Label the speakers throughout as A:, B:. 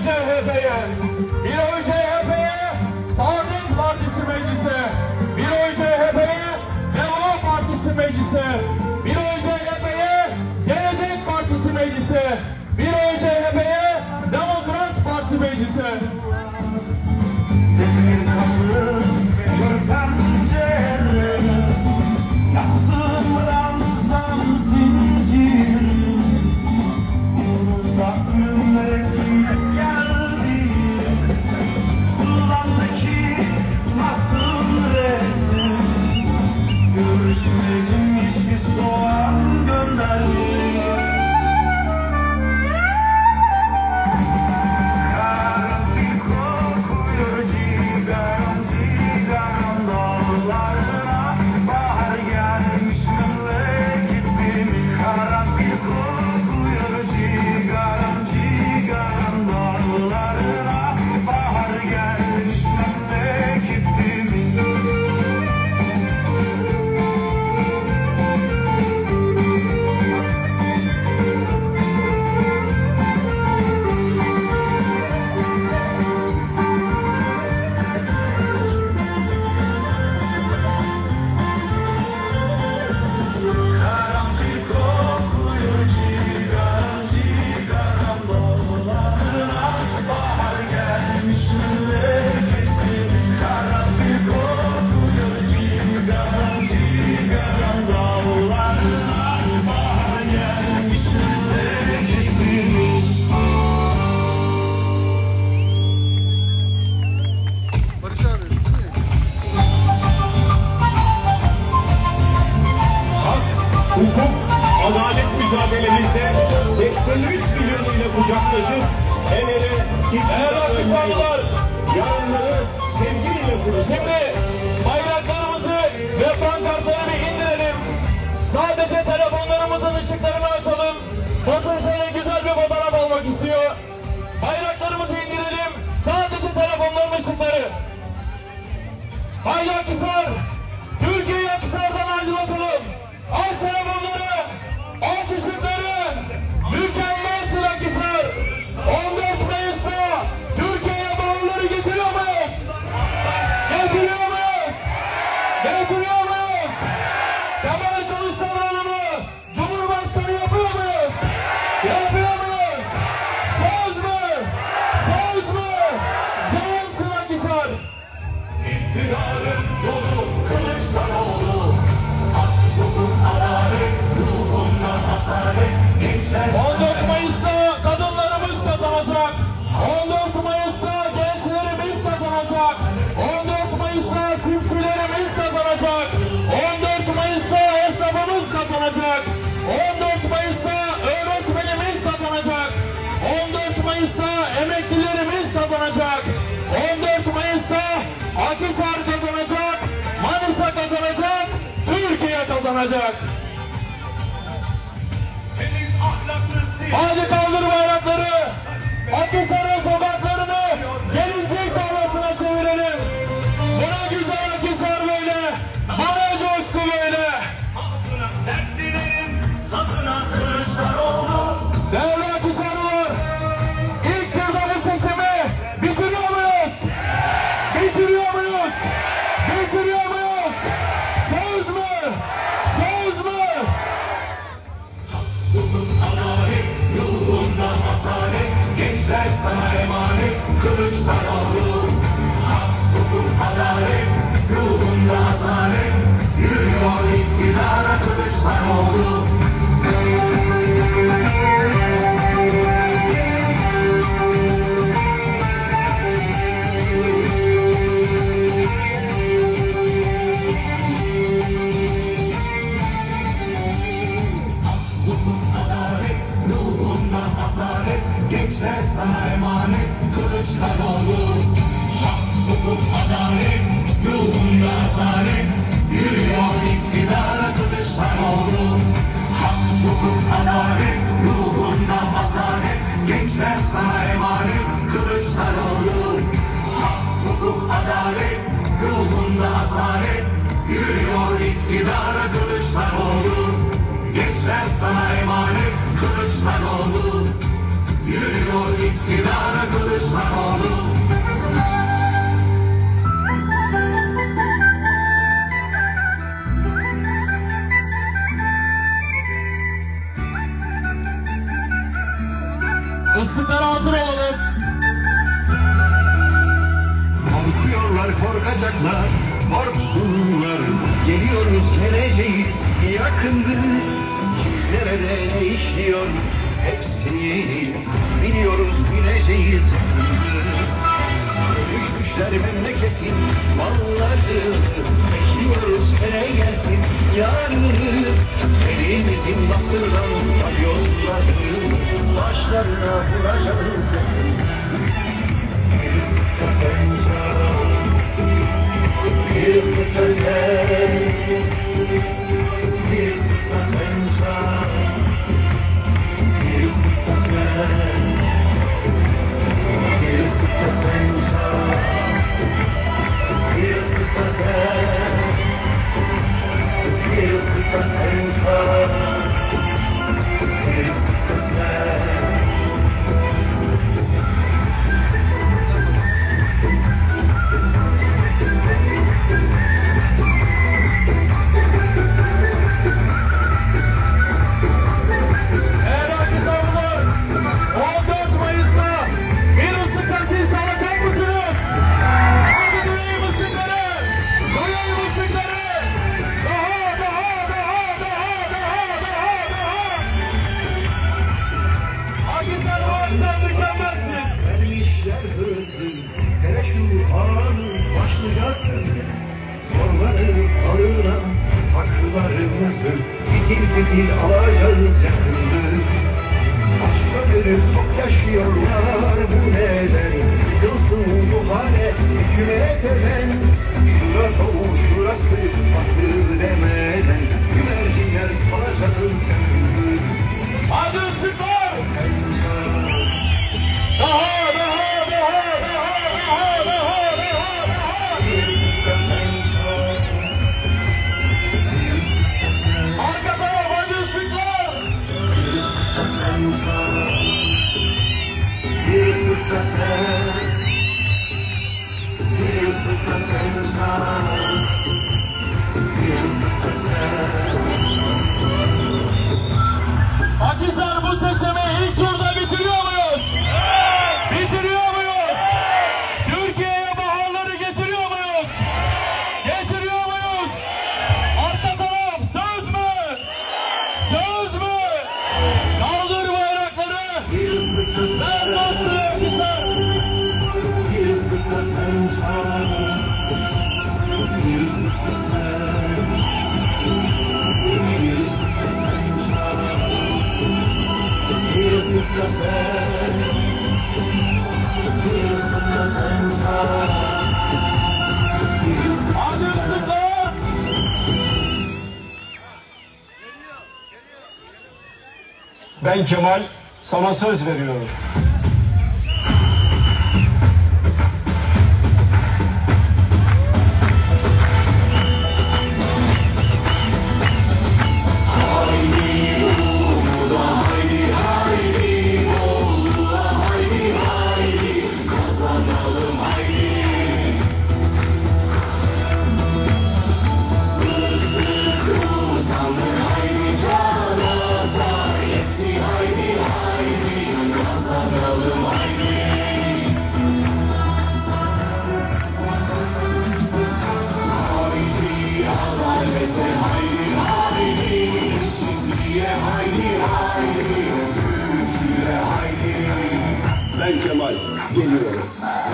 A: CHP'ye, bir oy CHP'ye, Saadet Partisi meclise, bir oy CHP'ye, Deva Partisi meclise, bir oy CHP'ye, Gelecek Partisi meclise, bir oy CHP'ye, Demokrat Parti meclise.
B: Demir kapı, kör pencere, nasıl ramzan zincir, uğrunda ümmet geldi, sulandaki nasıl resim, görüşmecim işi soğan gönderdi.
C: Hukuk, adalet mücadelemizde 83 milyon ile kucaklaşıp el ele
A: Akhisarlılar,
C: yarınları sevgiyle kuracağız.
A: şimdi bayraklarımızı ve pankartları bir indirelim. Sadece telefonlarımızın ışıklarını açalım. Basın şöyle güzel bir fotoğraf almak istiyor. Bayraklarımızı indirelim. Sadece telefonların ışıkları. Haydi Akhisar, Türkiye'yi Akhisar'dan aydınlatalım. Aç telefonları, aç ışıkları. Mükemmelsin Akhisar. 14 Mayıs'ta Türkiye'ye bağlıları getiriyor muyuz? Getiriyor muyuz? Getiriyor muyuz? Kemal Kılıçdaroğlu'nu Cumhurbaşkanı yapıyor muyuz? Yapıyor muyuz? Söz mü? Söz mü? Cansın Akhisar.
B: İktidarın yolu Kılıçdaroğlu, hak, hukuk, adalet, ruhunda asalet, gençler
A: 14 Mayıs'ta kadınlarımız kazanacak. 14 Mayıs'ta gençlerimiz kazanacak. 14 Mayıs'ta çiftçilerimiz kazanacak. 14 Mayıs'ta esnafımız kazanacak. 14 Mayıs'ta öğretmenimiz kazanacak. 14 Mayıs'ta emeklilerimiz kazanacak. 14 Mayıs'ta Akhisar kazanacak. Manisa kazanacak. Türkiye kazanacak.
B: temiz ahlaklı
A: Hadi kaldır bayrakları. Akhisar'ın sokaklarını gelincik tarlasına çevirelim. Buna güzel Akhisar böyle. Bana coşku böyle.
B: ağzına dert dilerim, sazına Kılıçdaroğlu.
A: Değerli Akhisarlılar, ilk turda bu seçimi bitiriyor muyuz? Bitiriyor muyuz? Bitiriyor muyuz? Söz mü? Söz mü?
B: Hukuk, adalet, ruhunda asalet, gençler sana emanet, Kılıçdaroğlu. Hak, hukuk, adalet, ruhunda asalet, yürüyor iktidara Kılıçdaroğlu. Hukuk, adalet, ruhunda asalet, gençler sana emanet, Kılıçdaroğlu. Hak, hukuk, adalet, ruhunda asalet, yürüyor iktidara Kılıçdaroğlu. Hak, hukuk, adalet, ruhunda asalet, gençler sana emanet, Kılıçdaroğlu. Hak, hukuk, adalet, ruhunda asalet, yürüyor iktidara Kılıçdaroğlu. Gençler sana emanet, Kılıçdaroğlu. Yürüyor Geliyor iktidara Kılıçdaroğlu.
A: Islıklara hazır olalım.
B: Korkuyorlar, korkacaklar, korksunlar. Geliyoruz, geleceğiz, yakındır. Kimlere de ne işliyor, hepsini biliyoruz, bileceğiz. Düşmüşler memleketin malları, bekliyoruz hele gelsin yarını. Elimizin nasırdan yolları, başlarına vuracağız. Fitil fitil alacağız yakındır. Başka bir çok yaşıyorlar bu neden. Yıkılsın bu hale hükümet eden. Şura tavuğu şurası batır demeden. Güvercinler salacağız yakındır.
A: Hadi ıslıklar! Daha! Arka taraf hadi ıslıklar!
B: Bir ıslıkta sen, bir ıslıkta sen çal, bir ıslıkta sen.
A: Akhisar bu seçimi ilk turda bitiriyor muyuz? Bitiriyor muyuz? Türkiye'ye baharları getiriyor muyuz? Getiriyor muyuz? Arka taraf söz mü? Söz mü? Kaldır bayrakları!
B: Bir ıslıkta sen,
A: Ver dostları Akhisar!
B: bir ıslıkta sen çal, bir ıslıkta sen, bir ıslıkta sen çal, bir ıslıkta sen, bir ıslıkta sen çal, bir ıslıkta
A: Hadi ıslıklar!
C: Ben Kemal sana söz veriyorum. Ben Kemal geliyorum.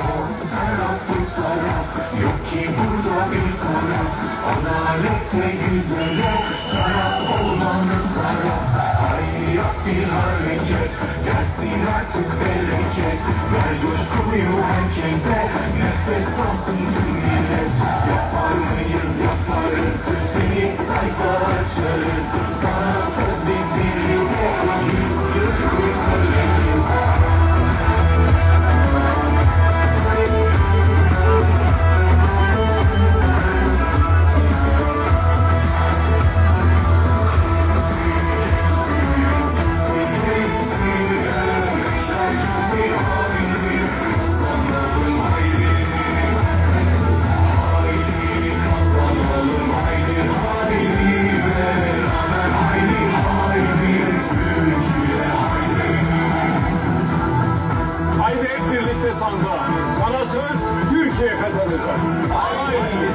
B: Yok ki burada bir taraf, adalete güzele taraf olmanın taraf. Hayat bir hareket, gelsin artık bereket. Ver coşkuyu herkese, nefes alsın tüm millet. Yapar mıyız yaparız, temiz sayfa açarız. Sana söz biz birlikte, 100 yıl kurtarırız.
C: Kimse sandığa. Sana söz Türkiye kazanacak. Haydi.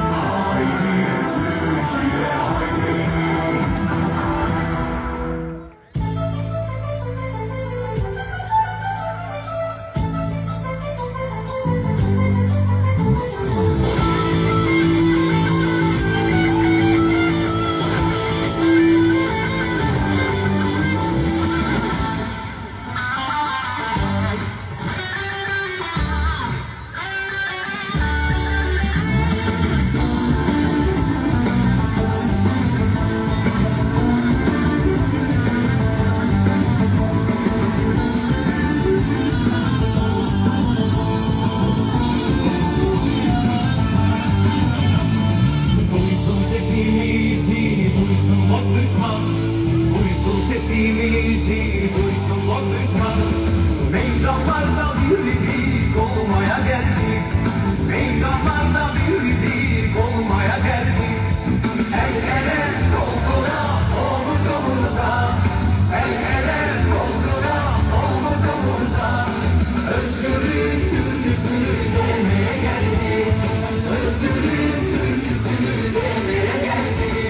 B: Sesimizi duysun dost düşman. Meydanlarda birlik olmaya geldik. Meydanlarda birlik olmaya geldik. El ele kol kola omuz omuza. El ele kol kola omuz omuza. Özgürlük türküsünü demeye geldik. Özgürlük türküsünü demeye geldik.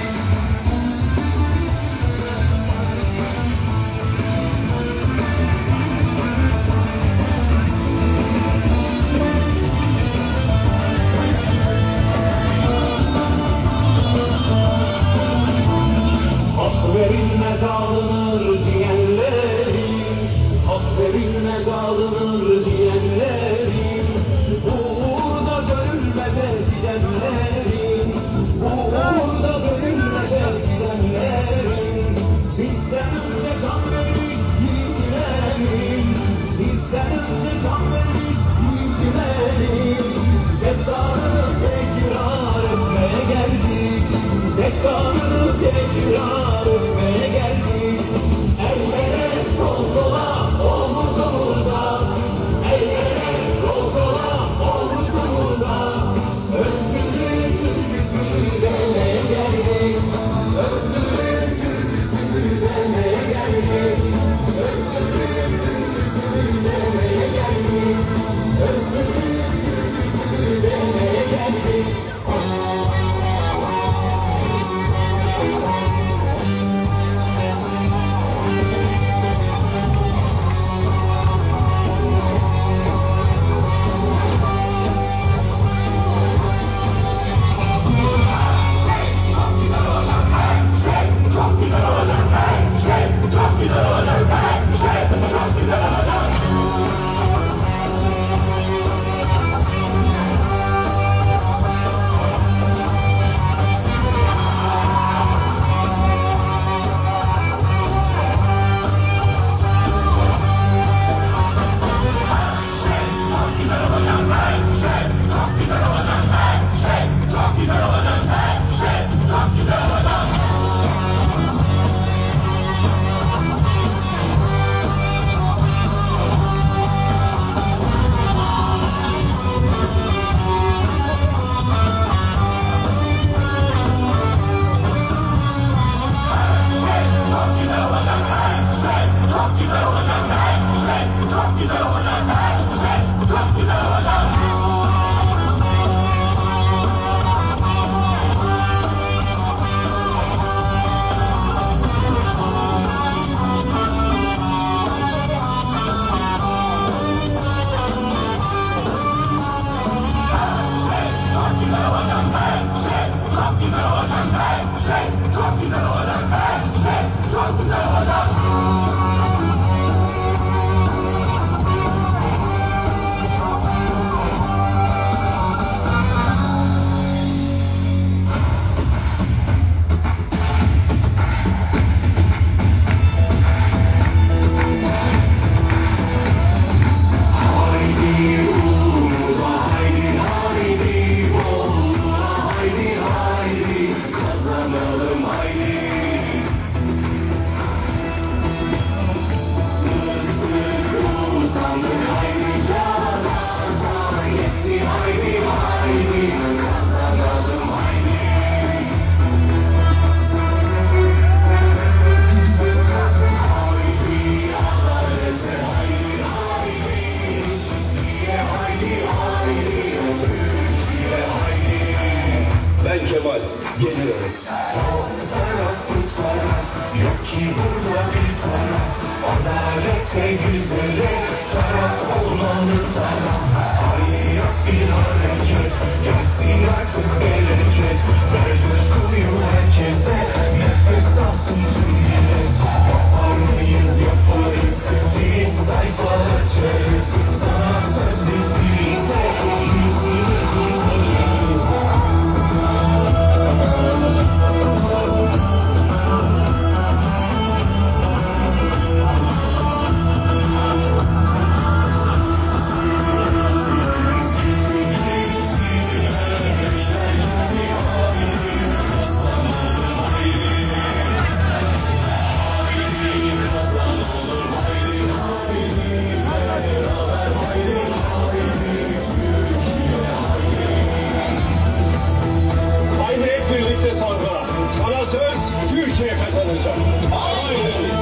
D: Verilmez alınır diyenlerin, hak verilmez alınır diyenlerin, uğurda görülmeze gidenlerin, uğurda görülmeze gidenlerin, bizden önce can vermiş yiğitlerin, bizden önce can vermiş yiğitlerin, destanını tekrar etmeye geldik, destanını tekrar etmeye geldik. Ellere kol kola omuz omuza, ellere kol kola omuz omuza. Özgürlük türküsünü demeye geldik. Özgürlük türküsünü demeye geldik. Özgürlük türküsünü demeye geldik. Özgürlük türküsünü demeye geldik.
B: bir hareket, gelsin artık bereket. Ver coşkuyu herkese, nefes alsın tüm millet. Yapar mıyız yaparız, temiz sayfa açarız. Sana söz biz birlikte
C: Haydi hep birlikte salgıla. Sana söz Türkiye kazanacak. Haydi.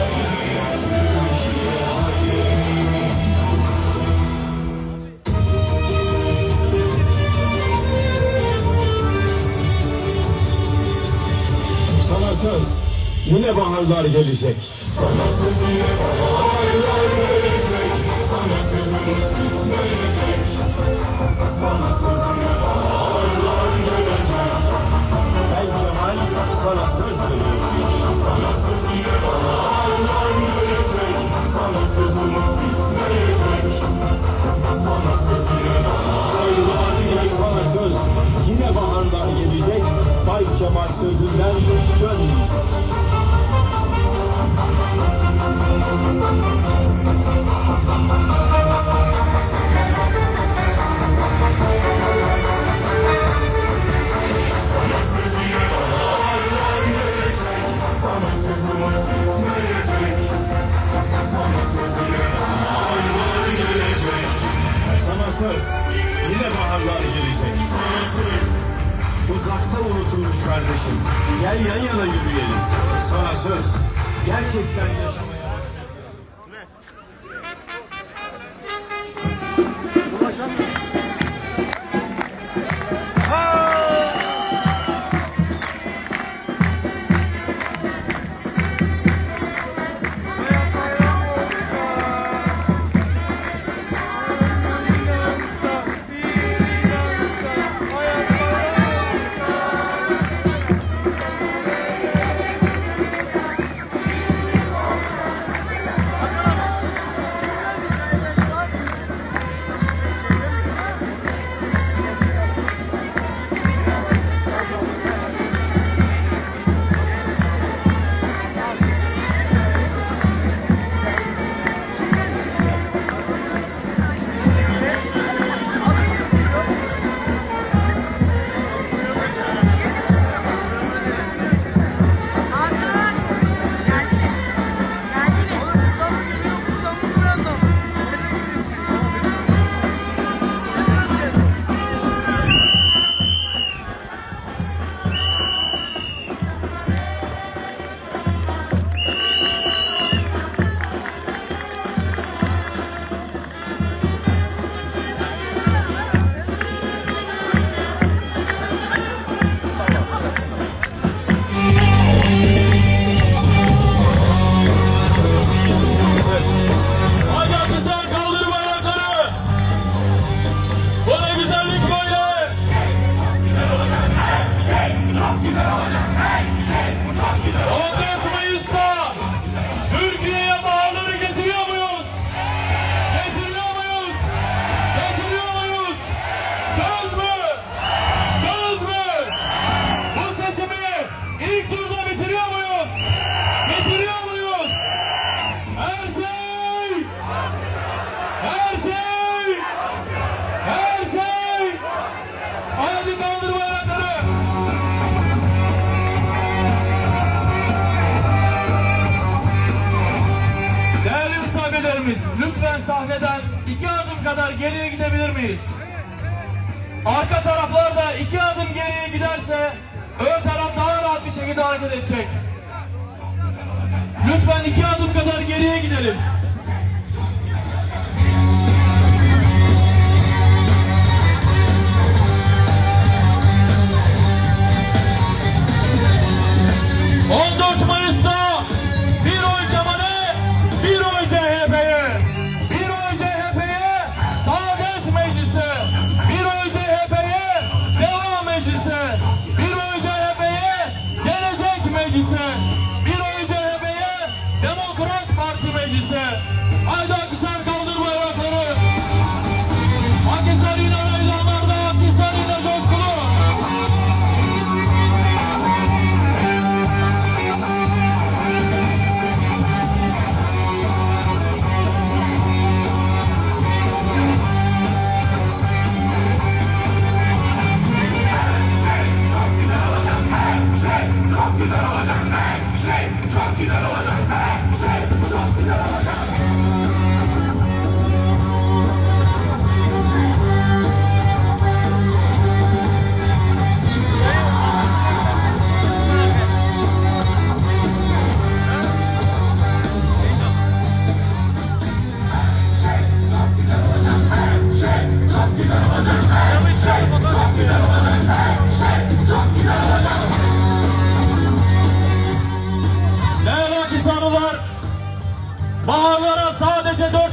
E: Sana söz, yine baharlar gelecek.
B: sana söz yine baharlar gelecek. Sana sözüm bitmeyecek. Sana söz yine baharlar gelecek.
E: Ben Kemal sana söz veriyorum.
B: Sana söz yine baharlar gelecek. Sana sözüm bitmeyecek. Sana söz yine baharlar gelecek.
E: Sana söz, yine baharlar gelecek. Bay Kemal sözünden dönmeyecek.
B: Sana söz yine baharlar gelecek. Sana sözüm bitmeyecek. Sana söz yine baharlar gelecek.
E: Sana söz, yine baharlar gelecek.
B: Sana söz.
E: Uzakta unutulmuş kardeşim. Gel yan yana yürüyelim. Sana söz, gerçekten yaşamaya başlayalım.
A: Lütfen sahneden 2 adım kadar geriye gidebilir miyiz? Arka taraflar da 2 adım geriye giderse ön taraf daha rahat bir şekilde hareket edecek. Lütfen 2 adım kadar geriye gidelim.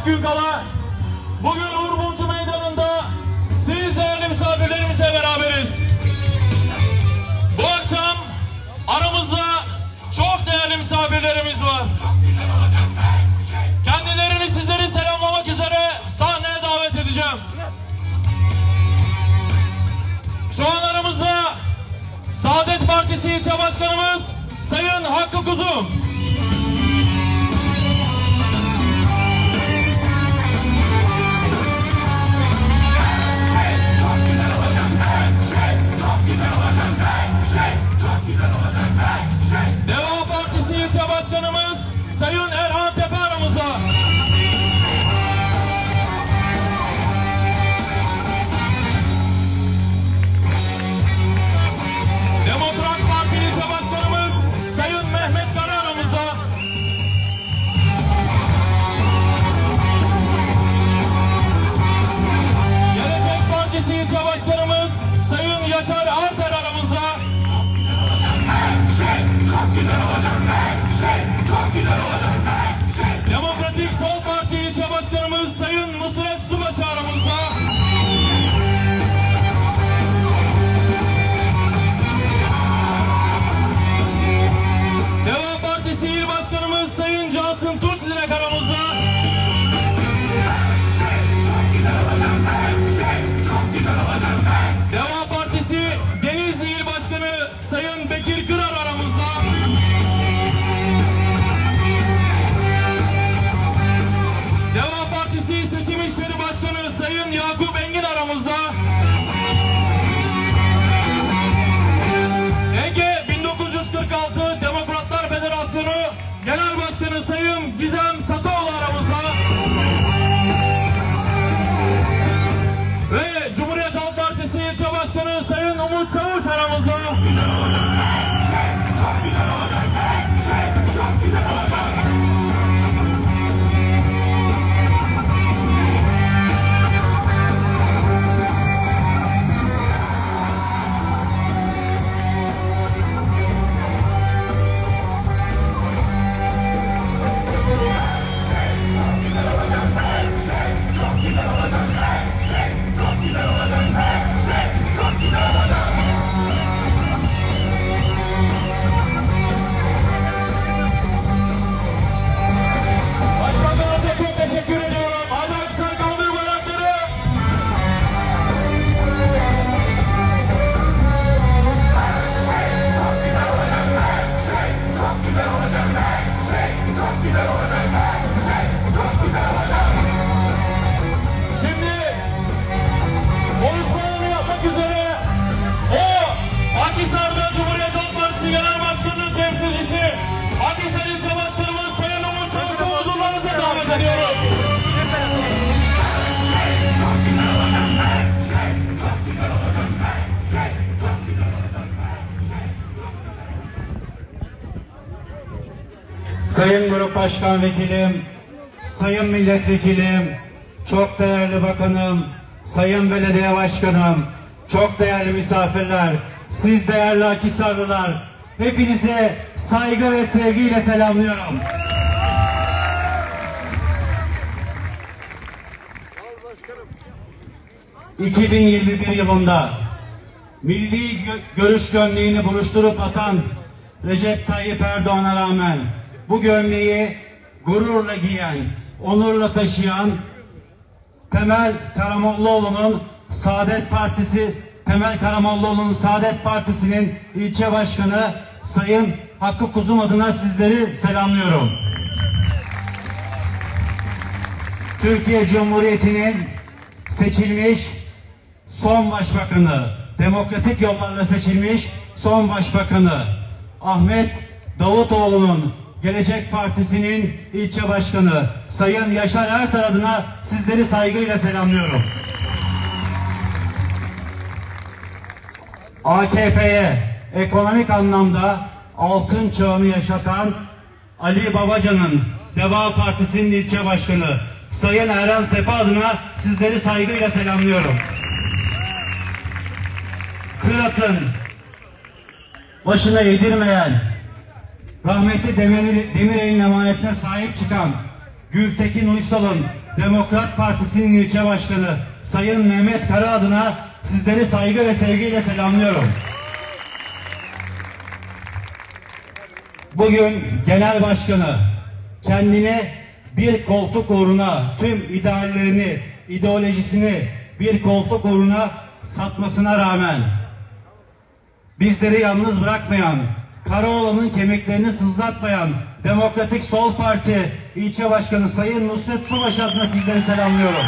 A: gün kala bugün Uğur Mumcu Meydanı'nda siz değerli misafirlerimizle beraberiz. Bu akşam aramızda çok değerli misafirlerimiz var. Kendilerini sizleri selamlamak üzere sahneye davet edeceğim. Şu an aramızda Saadet Partisi İlçe Başkanımız Sayın Hakkı Kuzu. Deva Partisi İlçe Başkanımız Sayın Erhan Tepe aramızda. Demokrat Parti İlçe Başkanımız Sayın Mehmet Kara aramızda. Gelecek Partisi İlçe Başkanımız Sayın Yaşar Arter aramızda. Demokratik Sol Parti İlçe Başkanımız Sayın Nusret Subaşı aramızda. Deva Partisi İl Başkanımız Sayın Cansın Tunçdilek aramızda. Deva Partisi Denizli İl Başkanı Sayın Bekir Kırar aramızda. Deva Partisi Seçim İşleri Başkanı Sayın Yakup Engin aramızda. Ege 1946 Demokratlar Federasyonu Genel Başkanı Sayın Gizem Satoğlu aramızda. Ve Cumhuriyet Halk Partisi İlçe Başkanı Sayın Umut Çavuş aramızda. Başkanlarımıza çok teşekkür ediyorum. Hadi Akhisar kaldır bayrakları. Şimdi konuşmalarını yapmak üzere o Akhisar'da Cumhuriyet Halk Partisi Genel Başkanı'nın temsilcisi Akhisar İlçe Başkanımız Sayın Umut Çavuş'u huzurlarınıza davet ediyorum.
C: Sayın Grup Başkan Vekilim, Sayın Milletvekilim, çok değerli bakanım, Sayın Belediye Başkanım, çok değerli misafirler, siz değerli Akhisarlılar, hepinize saygı ve sevgiyle selamlıyorum. ...2021 yılında milli görüş gömleğini buruşturup atan Recep Tayyip Erdoğan'a rağmen bu gömleği gururla giyen, onurla taşıyan Temel Karamollaoğlu'nun Saadet Partisi'nin ilçe başkanı Sayın Hakkı Kuzum adına sizleri selamlıyorum. Türkiye Cumhuriyeti'nin seçilmiş son başbakanı, demokratik yollarla seçilmiş son başbakanı Ahmet Davutoğlu'nun Gelecek Partisi'nin ilçe başkanı Sayın Yaşar Erter adına sizleri saygıyla selamlıyorum. AKP'ye ekonomik anlamda altın çağını yaşatan Ali Babacan'ın Deva Partisi'nin ilçe başkanı Sayın Erhan Tepe adına sizleri saygıyla selamlıyorum. Kırat'ın başına yedirmeyen, rahmetli Demirel'in emanetine sahip çıkan Gültekin Uysal'ın Demokrat Partisi'nin ilçe başkanı Sayın Mehmet Kara adına sizleri saygı ve sevgiyle selamlıyorum. Bugün genel başkanı kendini bir koltuk uğruna tüm ideallerini, ideolojisini bir koltuk uğruna satmasına rağmen bizleri yalnız bırakmayan, Karaoğlan'ın kemiklerini sızlatmayan Demokratik Sol Parti ilçe başkanı Sayın Nusret Subaşı adına sizleri selamlıyorum.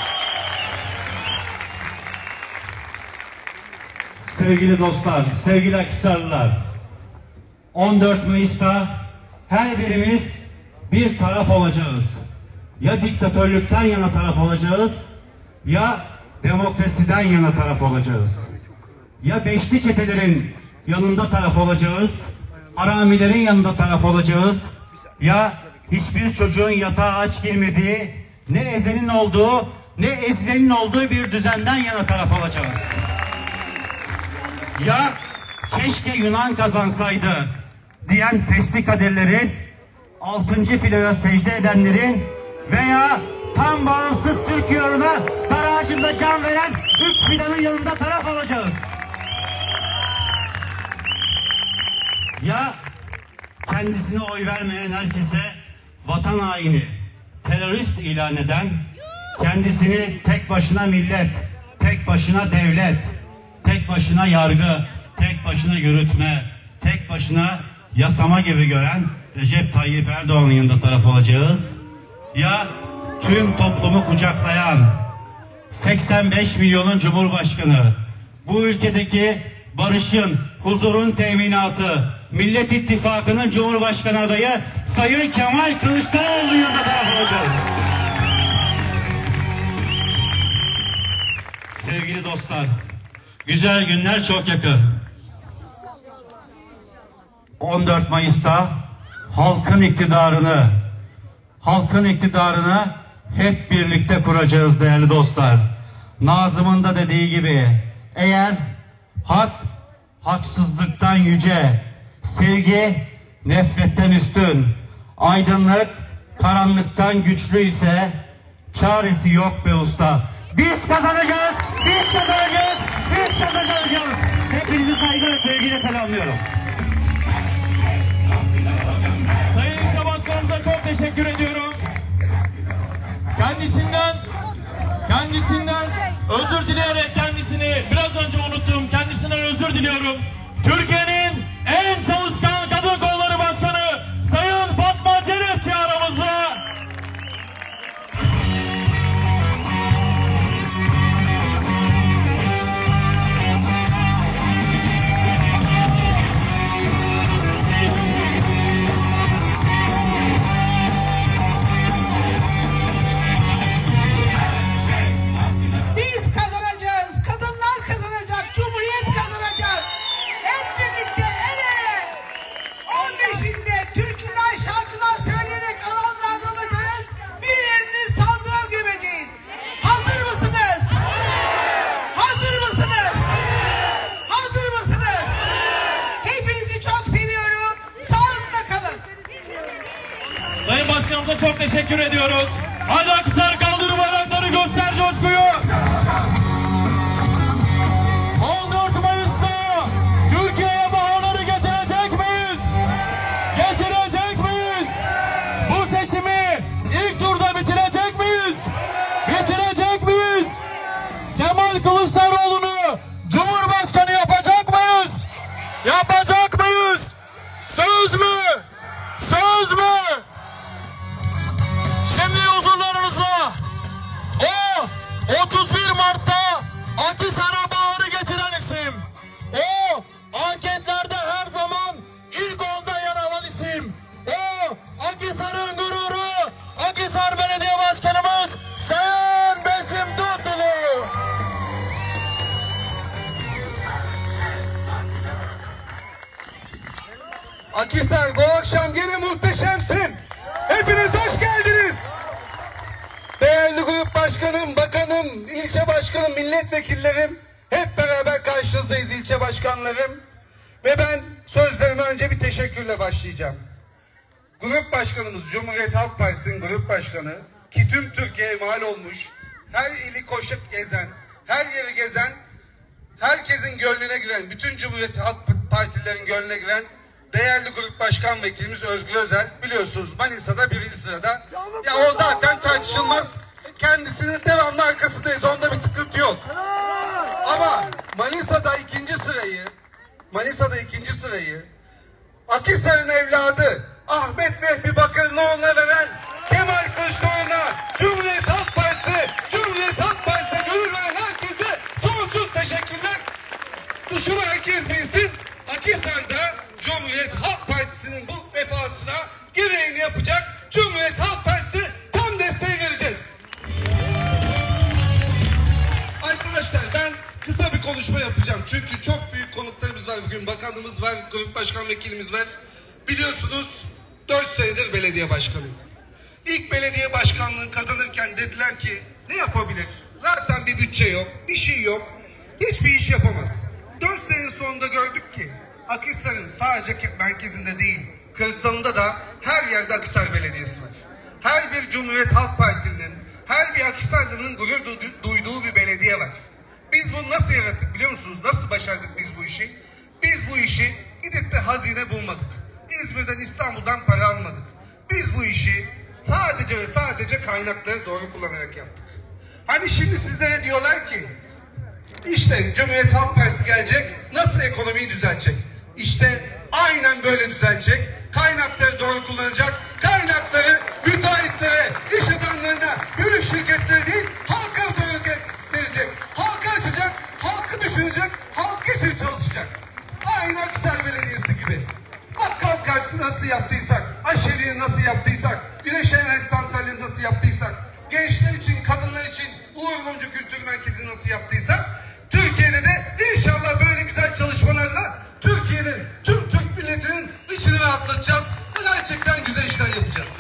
C: Sevgili dostlar, sevgili Akhisarlılar, 14 Mayıs'ta her birimiz bir taraf olacağız. Ya diktatörlükten yana taraf olacağız, ya demokrasiden yana taraf olacağız. Ya beşli çetelerin yanında taraf olacağız, haramilerin yanında taraf olacağız, ya hiçbir çocuğun yatağa aç girmediği, ne ezenin olduğu, ne ezilenin olduğu bir düzenden yana taraf olacağız. Ya keşke Yunan kazansaydı diyen fesli kaderlerin, 6. filoya secde edenlerin veya tam bağımsız Türkiye uğruna dar ağacında can veren 3 fidanın yanında taraf olacağız. Ya kendisine oy vermeyen herkese vatan haini, terörist ilan eden, kendisini tek başına millet, tek başına devlet, tek başına yargı, tek başına yürütme, tek başına yasama gibi gören Recep Tayyip Erdoğan'ın yanında taraf olacağız. Ya tüm toplumu kucaklayan 85 milyonun Cumhurbaşkanı, bu ülkedeki barışın, huzurun teminatı, Millet İttifakı'nın Cumhurbaşkanı adayı Sayın Kemal Kılıçdaroğlu'nun yanında taraf olacağız. Sevgili dostlar, güzel günler çok yakın. 14 Mayıs'ta halkın iktidarını hep birlikte kuracağız değerli dostlar. Nazım'ın da dediği gibi, eğer hak haksızlıktan yüce, sevgi nefretten üstün, aydınlık karanlıktan güçlü ise çaresi yok be usta. Biz kazanacağız, biz kazanacağız, biz kazanacağız. Hepinizi saygı ve sevgiyle selamlıyorum.
A: Sayın İlçe Başkanımıza çok teşekkür ediyorum. Kendisinden özür dileyerek kendisini biraz önce unuttum. Kendisinden özür diliyorum. Türkiye'nin en çalışkan kadın kolları başkanı Sayın Fatma Celepçi aramızda.
F: Biz kazanacağız. Kadınlar kazanacak. Cumhuriyet kazanacak. Hep birlikte el ele. 15'inde türküler, şarkılar söyleyerek alanlarda olacağız. Birilerini sandığa gömeceğiz. Hazır mısınız? Hazır mısınız? Hazır mısınız? Hepinizi çok seviyorum. Sağlıkla kalın.
A: Sayın Başkanımıza çok teşekkür ediyoruz. Hadi Akhisar kaldırın bayrakları, göster coşkuyu. 14 Mayıs'ta Türkiye'ye baharları getirecek miyiz? Getirecek miyiz? Bu seçimi ilk turda bitirecek miyiz? Bitirecek miyiz? Kemal Kılıçdaroğlu'nu Cumhurbaşkanı yapacak mıyız? Yapacak mıyız? Söz mü? Söz mü? Şimdi huzurlarınızda o 31 Mart'ta Akhisar'a baharı getiren isim, o anketlerde her zaman ilk onda yer alan isim, o Akhisar'ın gururu, Akhisar Belediye Başkanımız Sayın Besim Tutlulu.
G: Akhisar, bu akşam gene muhteşemsin. Hepiniz hoş geldiniz. Değerli grup başkanım, bakanım, ilçe başkanım, milletvekillerim, hep beraber karşınızdayız ilçe başkanlarım. Ve ben sözlerime önce bir teşekkürle başlayacağım. Grup başkanımız, Cumhuriyet Halk Partisi'nin grup başkanı ki tüm Türkiye'ye mal olmuş, her ili koşup gezen, her yeri gezen, herkesin gönlüne giren, bütün Cumhuriyet Halk Partilerin gönlüne giren değerli Grup Başkan Vekilimiz Özgür Özel, biliyorsunuz Manisa'da 1. sırada. Ya o zaten tartışılmaz. Kendisinin devamlı arkasındayız. Onda bir sıkıntı yok. Ama Manisa'da ikinci sırayı Akhisar'ın evladı Ahmet Vehbi Bakırlıoğlu'na veren Kemal Kılıçdaroğlu'na, Cumhuriyet Halk Partisi'ne gönül veren herkese sonsuz teşekkürler. Şunu herkes bilsin. Akhisar'da Cumhuriyet Halk Partisi'nin bu vefasına gereğini yapacak. Cumhuriyet Halk Partisi tam desteği vereceğiz. Arkadaşlar ben kısa bir konuşma yapacağım. Çünkü çok büyük konuklarımız var bugün. Bakanımız var, grup başkan vekilimiz var. Biliyorsunuz 4 senedir belediye başkanıyım. İlk belediye başkanlığını kazanırken dediler ki ne yapabilir? Zaten bir bütçe yok, bir şey yok. Hiçbir iş yapamaz. 4 sene sonunda gördük ki Akhisar'ın sadece merkezinde değil, kırsalında da her yerde Akhisar Belediyesi var. Her bir Cumhuriyet Halk Partili'nin, her bir Akhisarlı'nın gurur duyduğu bir belediye var. Biz bunu nasıl yarattık biliyor musunuz? Nasıl başardık biz bu işi? Biz bu işi gidip de hazine bulmadık. İzmir'den, İstanbul'dan para almadık. Biz bu işi sadece ve sadece kaynakları doğru kullanarak yaptık. Hani şimdi sizlere diyorlar ki İşte Cumhuriyet Halk Partisi gelecek, nasıl ekonomiyi düzeltecek? İşte aynen böyle düzelecek. Kaynakları doğru kullanacak. Kaynakları müteahhitlere, iş adamlarına, büyük şirketlere değil, halka doğru verecek. Halka açacak, halkı düşünecek, halk için çalışacak. Aynı Akhisar Belediyesi gibi. Bakkal kartını nasıl yaptıysak, aşeviyi nasıl yaptıysak, güneş enerji santralini nasıl yaptıysak, gençler için, kadınlar için Uğur Mumcu Kültür Merkezi nasıl yaptıysak, Türkiye'de de inşallah böyle güzel çalışmalarla Türkiye'nin, tüm Türk milletinin içini rahatlatacağız. Gerçekten güzel işler yapacağız.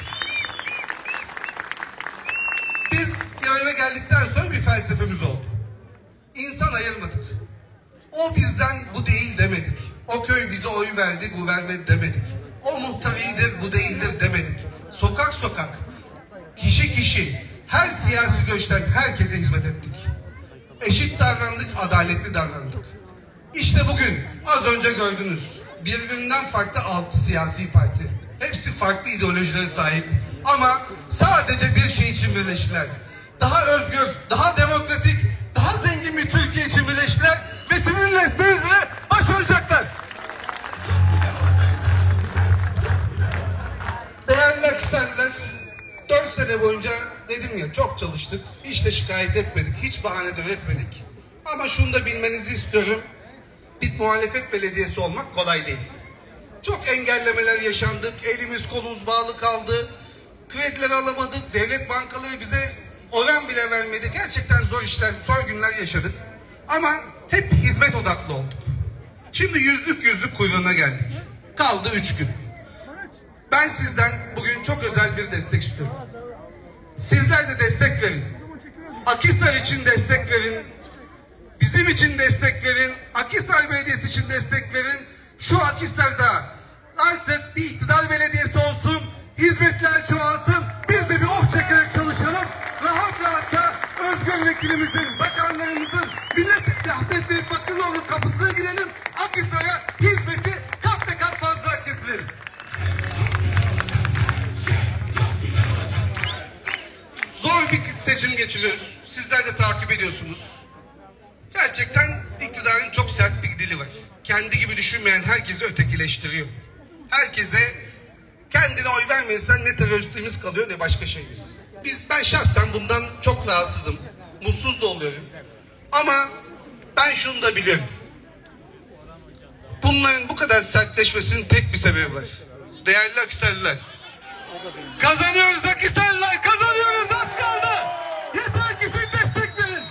G: Biz göreve geldikten sonra bir felsefemiz oldu. İnsan ayırmadık. O bizden, bu değil demedik. O köy bize oy verdi, bu vermedi demedik. O muhtar iyidir, bu değildir demedik. Sokak sokak, kişi kişi, her siyasi görüşten herkese hizmet ettik. Eşit davrandık, adaletli davrandık. İşte bugün az önce gördünüz. Birbirinden farklı 6 siyasi parti. Hepsi farklı ideolojilere sahip. Ama sadece bir şey için birleştiler. Daha özgür, daha demokratik, daha zengin bir Türkiye için birleştiler. Ve sizin desteğinizle başaracaklar. Değerli Akhisarlılar, 4 sene boyunca dedim ya çok çalıştık. Hiç de şikayet etmedik. Hiç bahane de üretmedik. Ama şunu da bilmenizi istiyorum. Bir muhalefet belediyesi olmak kolay değil. Çok engellemeler yaşandık. Elimiz kolumuz bağlı kaldı. Krediler alamadık. Devlet bankaları bize oran bile vermedi. Gerçekten zor işler, zor günler yaşadık. Ama hep hizmet odaklı olduk. Şimdi yüzlük kuyruğuna geldik. Kaldı 3 gün. Ben sizden bugün çok özel bir destek istiyorum. Sizler de destek verin. Akhisar için destek verin. Bizim için destek verin. Akhisar Belediyesi için destek verin. Şu Akhisar'da artık bir iktidar belediyesi olsun. Hizmetler çoğalsın. Biz de bir oh çekerek çalışalım. Rahat rahat da Özgür Vekilimizin, bakanlarımızın, milletvekili Ahmet Vehbi Bakırlıoğlu'nun kapısına girelim. Akhisar'a hizmeti kat be kat fazla getirelim. Zor bir seçim geçiriyoruz. Sizler de takip ediyorsunuz. Gerçekten iktidarın çok sert bir dili var. Kendi gibi düşünmeyen herkesi ötekileştiriyor. Herkese kendine oy vermezsen ne teröristliğimiz kalıyor ne başka şeyimiz. Ben şahsen bundan çok rahatsızım. Mutsuz da oluyorum. Ama ben şunu da biliyorum. Bunların bu kadar sertleşmesinin tek bir sebebi var. Değerli Akhisarlılar. Kazanıyoruz Akhisarlılar, kazanıyoruz, az kaldı. Yeter ki siz destek verin.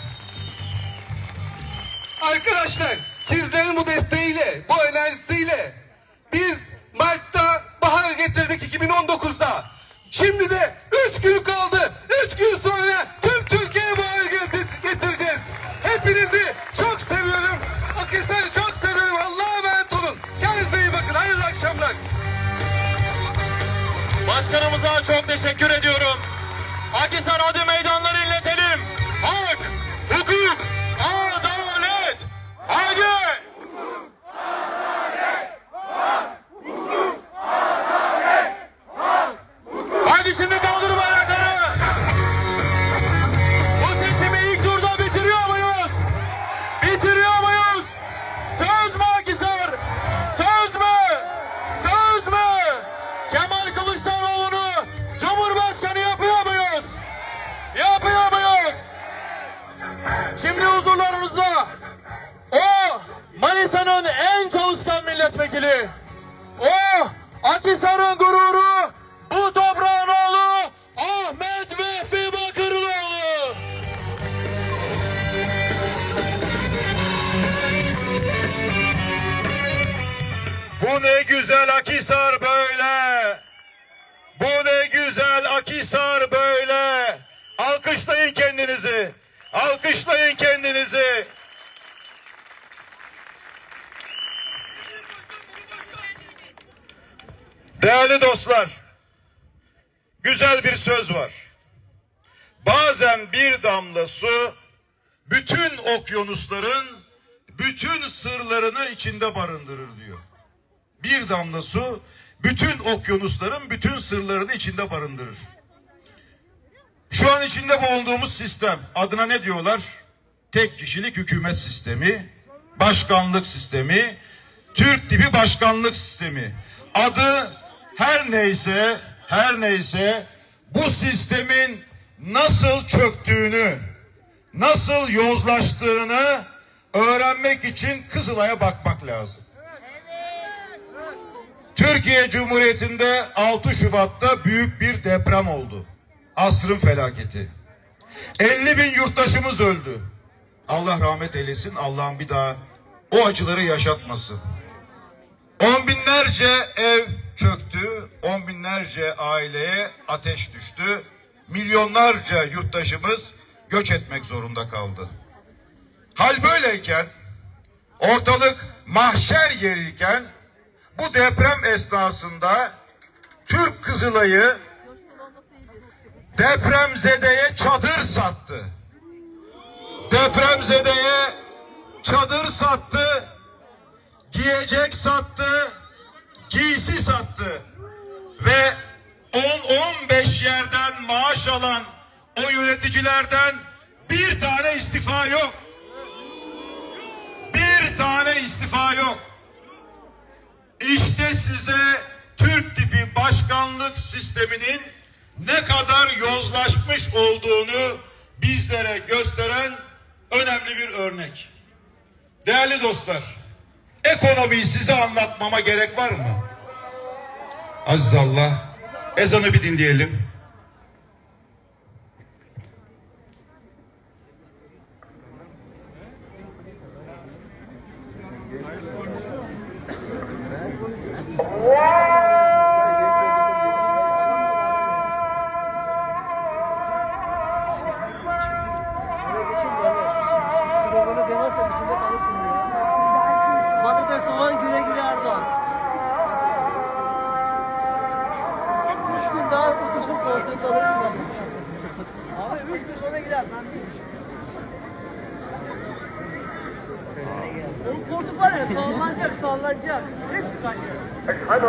G: Arkadaşlar, sizlerin bu desteğiyle, bu enerjisiyle biz Mart'ta bahar getirdik 2019'da. Şimdi de 3 gün kaldı. 3 gün sonra tüm Türkiye'ye bahar getireceğiz. Hepinizi çok seviyorum. Akhisar'ı çok seviyorum. Allah'a emanet olun. Kendinize iyi bakın. Hayırlı akşamlar.
A: Başkanımıza çok teşekkür ediyorum. Akhisar hadi meydanları inletelim. Hak, hukuk, adalet. Hadi. Hadi şimdi kaldır bayrakları. Bu seçimi ilk turda bitiriyor muyuz? Bitiriyor muyuz? Söz mü Akhisar? Söz mü? Söz mü? Kemal Kılıçdaroğlu'nu Cumhurbaşkanı yapıyor muyuz? Yapıyor muyuz? Şimdi huzurlarınızda o Manisa'nın en çalışkan milletvekili, o Akhisar'ın gururu, bu toprağın oğlu Ahmet Vehbi Bakırlıoğlu.
C: Bu ne güzel Akhisar böyle. Bu ne güzel Akhisar böyle. Alkışlayın kendinizi. Alkışlayın kendinizi. Değerli dostlar, güzel bir söz var. Bazen bir damla su bütün okyanusların bütün sırlarını içinde barındırır diyor. Bir damla su bütün okyanusların bütün sırlarını içinde barındırır. Şu an içinde bulunduğumuz sistem adına ne diyorlar? Tek kişilik hükümet sistemi, başkanlık sistemi, Türk tipi başkanlık sistemi. Adı her neyse bu sistemin nasıl çöktüğünü, nasıl yozlaştığını öğrenmek için Kızılay'a bakmak lazım. Türkiye Cumhuriyeti'nde 6 Şubat'ta büyük bir deprem oldu. Asrın felaketi. 50.000 yurttaşımız öldü. Allah rahmet eylesin. Allah'ım bir daha o acıları yaşatmasın. 10 binlerce ev çöktü. 10 binlerce aileye ateş düştü. Milyonlarca yurttaşımız göç etmek zorunda kaldı. Hal böyleyken, ortalık mahşer yeriyken, bu deprem esnasında Türk Kızılay'ı depremzedeye çadır sattı. Depremzedeye çadır sattı, giyecek sattı, giysi sattı ve 10-15 yerden maaş alan o yöneticilerden bir tane istifa yok. Bir tane istifa yok. İşte size Türk tipi başkanlık sisteminin ne kadar yozlaşmış olduğunu bizlere gösteren önemli bir örnek. Değerli dostlar, ekonomiyi size anlatmama gerek var mı? Aziz Allah, ezanı bir dinleyelim.
H: Patates, soğan, güle güle Erdoğan. 3 gün daha otursun koltukları çıkacak. Abi 3 gün sonra gider. O koltuk var ya sallanacak. Hepsi kaçacak.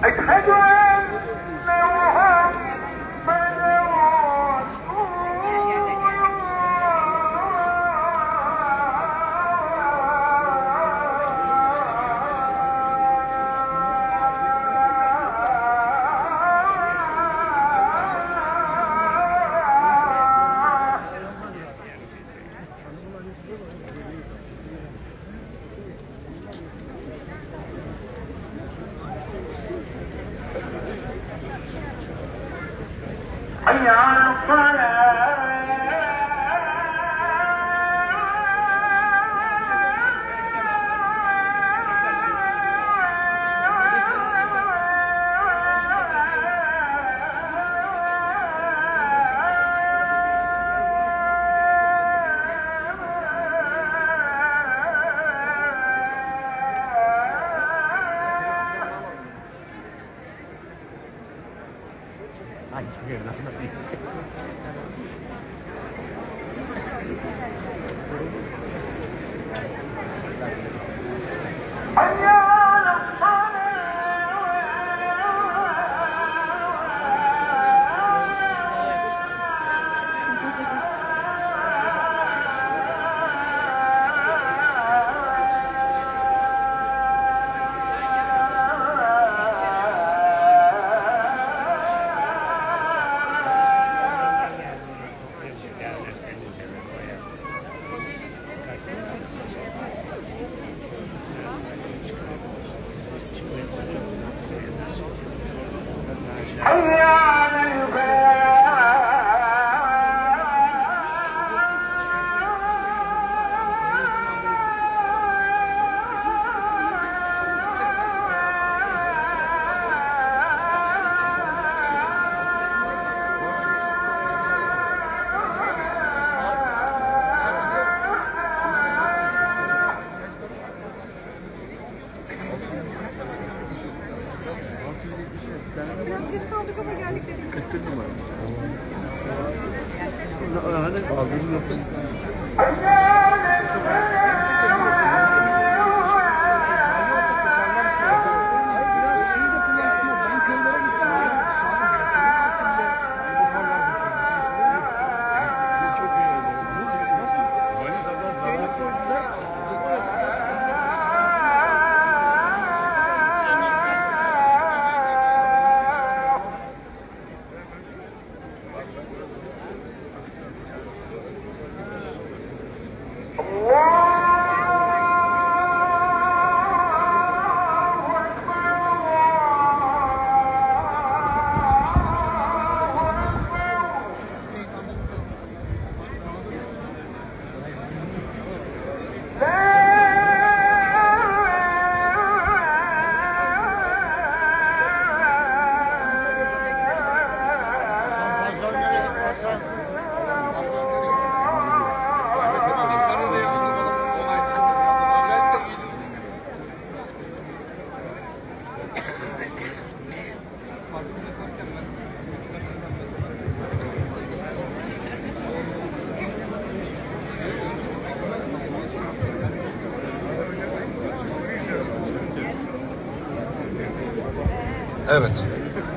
I: Evet.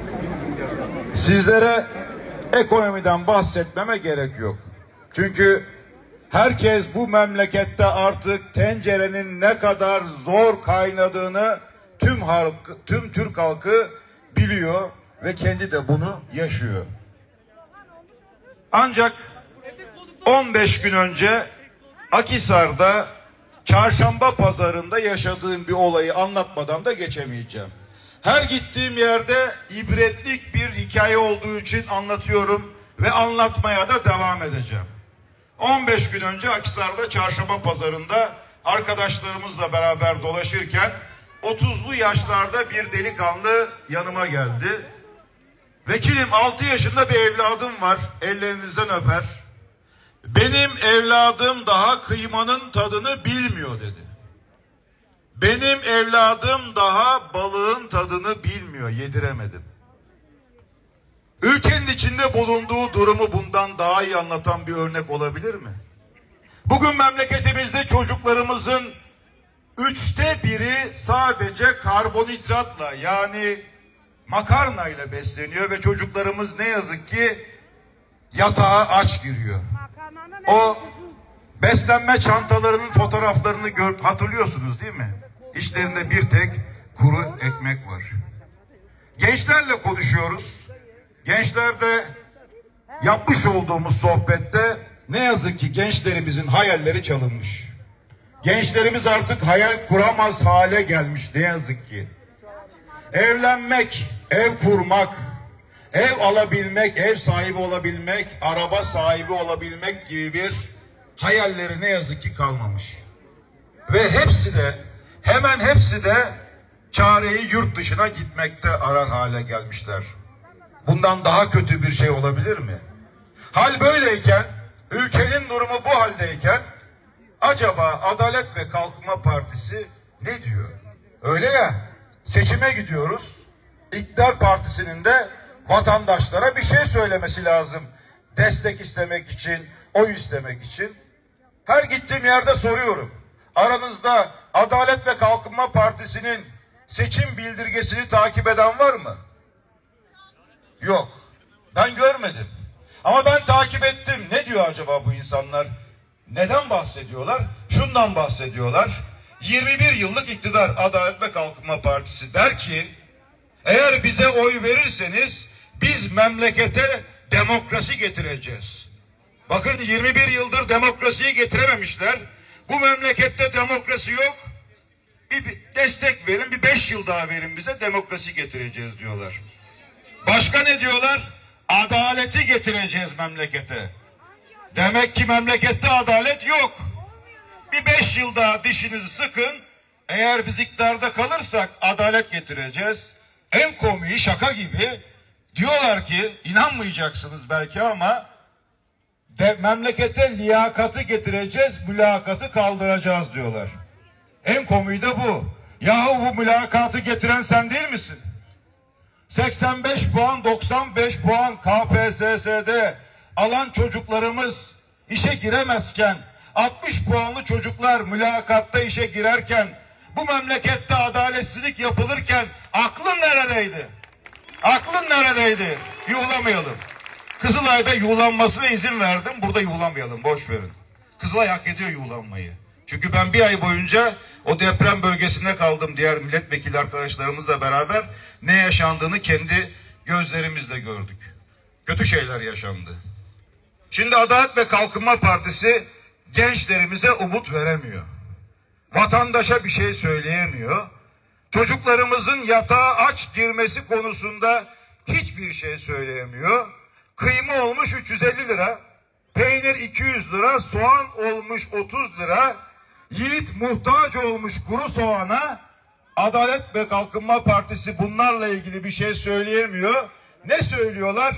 I: Sizlere ekonomiden bahsetmeme gerek yok. Çünkü herkes bu memlekette artık tencerenin ne kadar zor kaynadığını tüm Türk halkı biliyor ve kendi de bunu yaşıyor. Ancak 15 gün önce Akhisar'da Çarşamba Pazarı'nda yaşadığım bir olayı anlatmadan da geçemeyeceğim. Her gittiğim yerde ibretlik bir hikaye olduğu için anlatıyorum ve anlatmaya da devam edeceğim. 15 gün önce Akhisar'da Çarşamba Pazarı'nda arkadaşlarımızla beraber dolaşırken 30'lu yaşlarda bir delikanlı yanıma geldi. Vekilim, 6 yaşında bir evladım var, ellerinizden öper. Benim evladım daha kıymanın tadını bilmiyor dedi. Benim evladım daha balığın tadını bilmiyor, yediremedim. Ülkenin içinde bulunduğu durumu bundan daha iyi anlatan bir örnek olabilir mi? Bugün memleketimizde çocuklarımızın 1/3 sadece karbonhidratla, yani makarna ile besleniyor ve çocuklarımız ne yazık ki yatağa aç giriyor. O beslenme çantalarının fotoğraflarını hatırlıyorsunuz değil mi? İçlerinde bir tek kuru ekmek var. Gençlerle konuşuyoruz. Gençlerde yapmış olduğumuz sohbette ne yazık ki gençlerimizin hayalleri çalınmış. Gençlerimiz artık hayal kuramaz hale gelmiş ne yazık ki. Evlenmek, ev kurmak, ev alabilmek, ev sahibi olabilmek, araba sahibi olabilmek gibi bir hayalleri ne yazık ki kalmamış. Ve hepsi de, hemen hepsi de çareyi yurt dışına gitmekte aran hale gelmişler. Bundan daha kötü bir şey olabilir mi? Hal böyleyken, ülkenin durumu bu haldeyken, acaba Adalet ve Kalkınma Partisi ne diyor? Öyle ya, seçime gidiyoruz. İktidar Partisi'nin de vatandaşlara bir şey söylemesi lazım. Destek istemek için, oy istemek için. Her gittiğim yerde soruyorum. Aranızda Adalet ve Kalkınma Partisi'nin seçim bildirgesini takip eden var mı? Yok. Ben görmedim. Ama ben takip ettim. Ne diyor acaba bu insanlar? Neden bahsediyorlar? Şundan bahsediyorlar. 21 yıllık iktidar Adalet ve Kalkınma Partisi der ki, eğer bize oy verirseniz biz memlekete demokrasi getireceğiz. Bakın 21 yıldır demokrasiyi getirememişler. Bu memlekette demokrasi yok. Bir destek verin, bir 5 yıl daha verin bize, demokrasi getireceğiz diyorlar. Başka ne diyorlar? Adaleti getireceğiz memlekete. Demek ki memlekette adalet yok. Bir 5 yıl daha dişinizi sıkın. Eğer biz iktidarda kalırsak adalet getireceğiz. En komiği, şaka gibi diyorlar ki, inanmayacaksınız belki ama memlekete liyakatı getireceğiz, mülakatı kaldıracağız diyorlar. En komiği de bu. Yahu bu mülakatı getiren sen değil misin? 85 puan, 95 puan KPSS'de alan çocuklarımız işe giremezken, 60 puanlı çocuklar mülakatta işe girerken, bu memlekette adaletsizlik yapılırken aklın neredeydi? Aklın neredeydi? Yuhlamayalım. Kızılay'da yuhlanmasına izin verdim. Burada yuhlamayalım. Boş verin. Kızılay hak ediyor yuhlanmayı. Çünkü ben bir ay boyunca o deprem bölgesinde kaldım diğer milletvekili arkadaşlarımızla beraber. Ne yaşandığını kendi gözlerimizle gördük. Kötü şeyler yaşandı. Şimdi Adalet ve Kalkınma Partisi gençlerimize umut veremiyor. Vatandaşa bir şey söyleyemiyor. Çocuklarımızın yatağa aç girmesi konusunda hiçbir şey söyleyemiyor. Kıyma olmuş 350 lira, peynir 200 lira, soğan olmuş 30 lira, yiğit muhtaç olmuş kuru soğana. Adalet ve Kalkınma Partisi bunlarla ilgili bir şey söyleyemiyor. Ne söylüyorlar?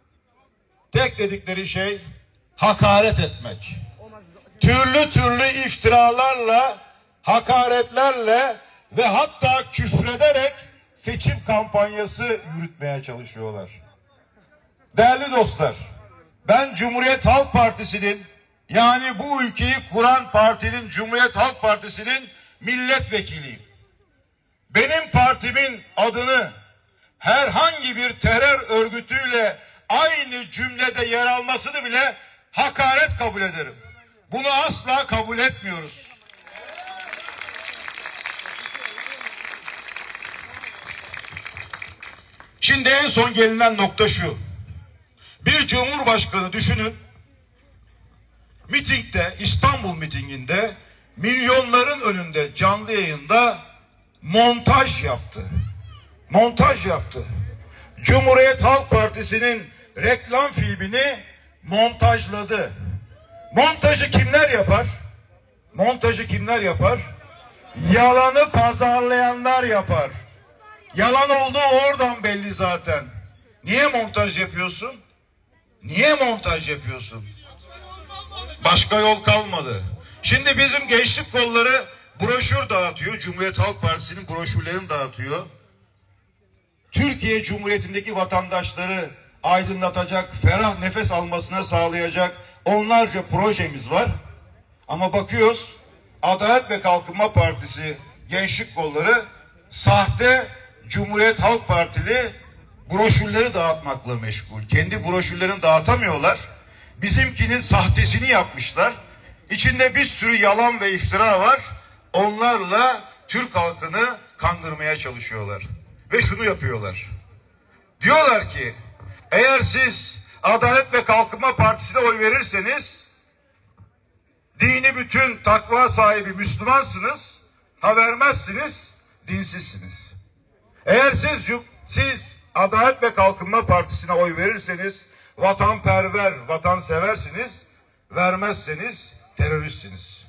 I: Tek dedikleri şey hakaret etmek. Türlü türlü iftiralarla, hakaretlerle ve hatta küfrederek seçim kampanyası yürütmeye çalışıyorlar. Değerli dostlar, ben Cumhuriyet Halk Partisi'nin, yani bu ülkeyi kuran partinin, Cumhuriyet Halk Partisi'nin milletvekiliyim. Benim partimin adını herhangi bir terör örgütüyle aynı cümlede yer almasını bile hakaret kabul ederim. Bunu asla kabul etmiyoruz. Şimdi en son gelinen nokta şu. Bir cumhurbaşkanı düşünün, mitingde, İstanbul mitinginde milyonların önünde canlı yayında montaj yaptı. Montaj yaptı. Cumhuriyet Halk Partisi'nin reklam filmini montajladı. Montajı kimler yapar? Montajı kimler yapar? Yalanı pazarlayanlar yapar. Yalan olduğu oradan belli zaten. Niye montaj yapıyorsun? Niye montaj yapıyorsun? Başka yol kalmadı. Şimdi bizim gençlik kolları broşür dağıtıyor. Cumhuriyet Halk Partisi'nin broşürlerini dağıtıyor. Türkiye Cumhuriyeti'ndeki vatandaşları aydınlatacak, ferah nefes almasına sağlayacak onlarca projemiz var. Ama bakıyoruz, Adalet ve Kalkınma Partisi gençlik kolları sahte Cumhuriyet Halk Partili broşürleri dağıtmakla meşgul. Kendi broşürlerini dağıtamıyorlar. Bizimkinin sahtesini yapmışlar. İçinde bir sürü yalan ve iftira var. Onlarla Türk halkını kandırmaya çalışıyorlar. Ve şunu yapıyorlar. Diyorlar ki eğer siz Adalet ve Kalkınma Partisi'ne oy verirseniz dini bütün takva sahibi Müslümansınız. Ha vermezsiniz, dinsizsiniz. Eğer siz Adalet ve Kalkınma Partisi'ne oy verirseniz vatanperver, vatanseversiniz. Vermezseniz teröristsiniz.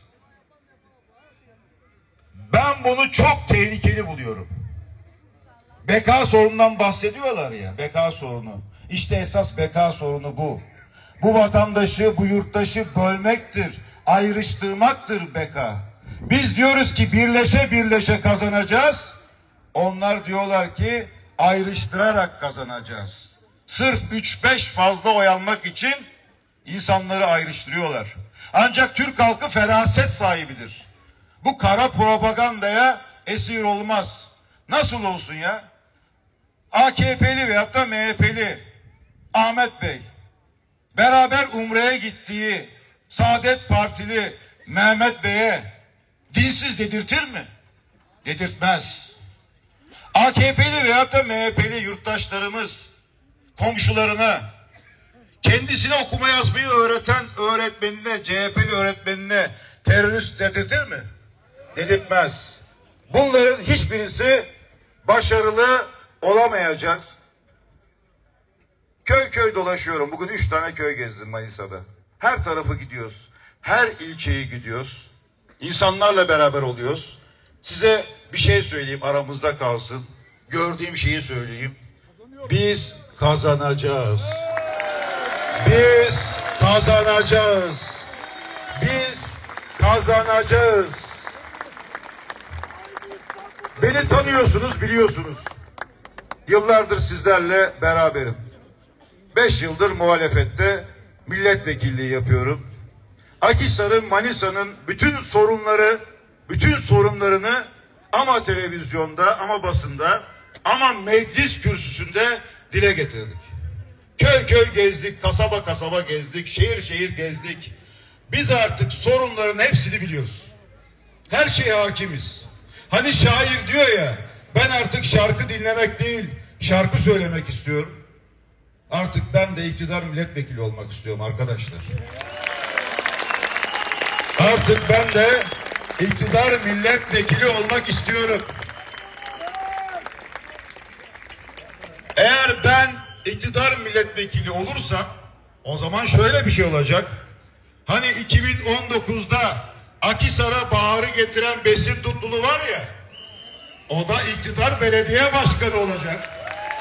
I: Ben bunu çok tehlikeli buluyorum. Beka sorunundan bahsediyorlar ya, beka sorunu. İşte esas beka sorunu bu. Bu vatandaşı, bu yurttaşı bölmektir, ayrıştırmaktır beka. Biz diyoruz ki birleşe birleşe kazanacağız. Onlar diyorlar ki ayrıştırarak kazanacağız. Sırf 3-5 fazla oy almak için insanları ayrıştırıyorlar. Ancak Türk halkı feraset sahibidir. Bu kara propagandaya esir olmaz. Nasıl olsun ya? AKP'li veyahut da MHP'li Ahmet Bey beraber Umre'ye gittiği Saadet Partili Mehmet Bey'e dinsiz dedirtir mi? Dedirtmez. AKP'li veyahut da MHP'li yurttaşlarımız komşularına, kendisine okuma yazmayı öğreten öğretmenine, CHP'li öğretmenine terörist dedirtir mi? Dedirtmez. Bunların hiçbirisi başarılı olamayacak. Köy köy dolaşıyorum. Bugün 3 tane köy gezdim Manisa'da. Her tarafı gidiyoruz. Her ilçeyi gidiyoruz. İnsanlarla beraber oluyoruz. Size bir şey söyleyeyim, aramızda kalsın. Gördüğüm şeyi söyleyeyim. Biz kazanacağız. Biz kazanacağız. Biz kazanacağız. Beni tanıyorsunuz, biliyorsunuz. Yıllardır sizlerle beraberim. 5 yıldır muhalefette milletvekilliği yapıyorum. Akhisar'ın, Manisa'nın bütün sorunlarını ama televizyonda, ama basında, ama meclis kürsüsünde dile getirdik. Köy köy gezdik, kasaba kasaba gezdik, şehir şehir gezdik. Biz artık sorunların hepsini biliyoruz. Her şeye hakimiz. Hani şair diyor ya, ben artık şarkı dinlemek değil, şarkı söylemek istiyorum. Artık ben de iktidar milletvekili olmak istiyorum arkadaşlar. Artık ben de iktidar milletvekili olmak istiyorum. Eğer ben iktidar milletvekili olursam o zaman şöyle bir şey olacak. Hani 2019'da Akhisar'a baharı getiren Besim Tutlulu var ya, o da iktidar belediye başkanı olacak.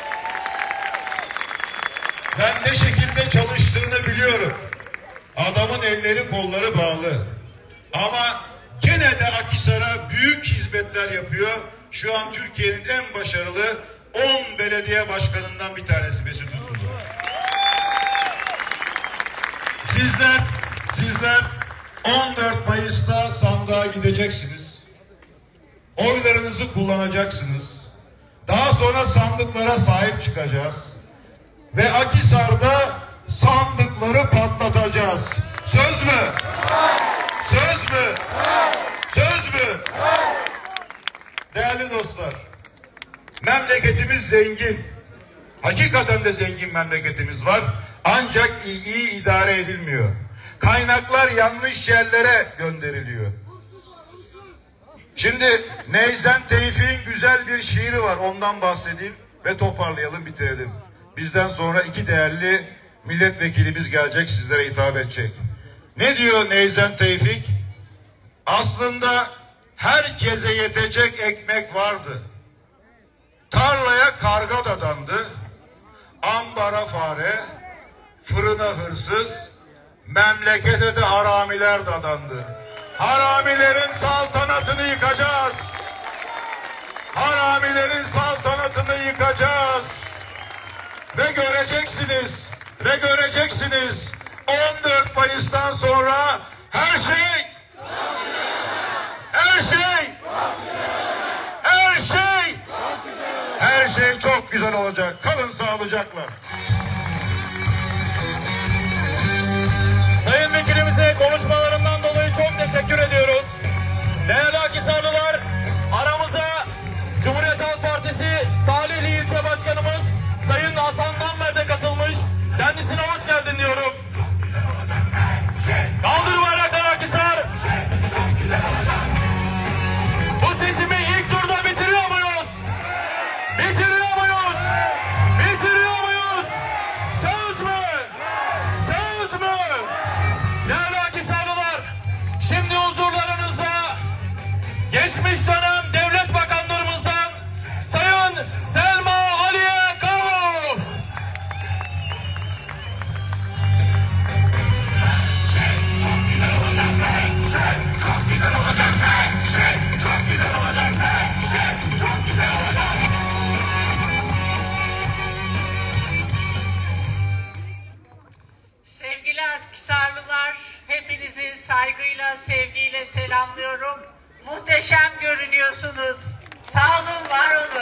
I: Ben ne şekilde çalıştığını biliyorum. Adamın elleri kolları bağlı. Ama gene de Akhisar'a büyük hizmetler yapıyor. Şu an Türkiye'nin en başarılı 10 belediye başkanından bir tanesi Besim Tutlulu. Sizler 14 Mayıs'ta sandığa gideceksiniz. Oylarınızı kullanacaksınız. Daha sonra sandıklara sahip çıkacağız. Ve Akhisar'da sandıkları patlatacağız. Söz mü? Söz mü? Söz mü? Değerli dostlar, memleketimiz zengin. Hakikaten de zengin memleketimiz var. Ancak iyi idare edilmiyor. Kaynaklar yanlış yerlere gönderiliyor. Şimdi Neyzen Tevfik'in güzel bir şiiri var. Ondan bahsedeyim ve toparlayalım, bitirelim. Bizden sonra 2 değerli milletvekilimiz gelecek, sizlere hitap edecek. Ne diyor Neyzen Tevfik? Aslında herkese yetecek ekmek vardı. Tarlaya karga dadandı. Ambara fare, fırına hırsız, memlekete de haramiler dadandı. Haramilerin saltanatını yıkacağız. Haramilerin saltanatını yıkacağız. Ve göreceksiniz 14 Mayıs'tan sonra her şey her çok güzel olacak. Kalın sağlıcakla.
A: Sayın Vekilimize konuşmalarından dolayı çok teşekkür ediyoruz. Değerli Akhisarlılar, aramıza Cumhuriyet Halk Partisi Salihli İlçe Başkanımız Sayın Hasan Damler de katılmış. Kendisine hoş geldin diyorum. Kaldır bayraklar Akhisar. Bu seçimi ilk turda bitiriyor muyuz? Bitiriyor muyuz? Bitiriyor muyuz? Söz mü? Söz mü? Değerli Akhisarlılar, şimdi huzurlarınızda geçmiş dönem devlet bakanlarımızdan Sayın Selma Aliye Kavuf.
F: Sevgili Akhisarlılar, hepinizi saygıyla, sevgiyle selamlıyorum. Muhteşem görünüyorsunuz. Sağ olun, var olun.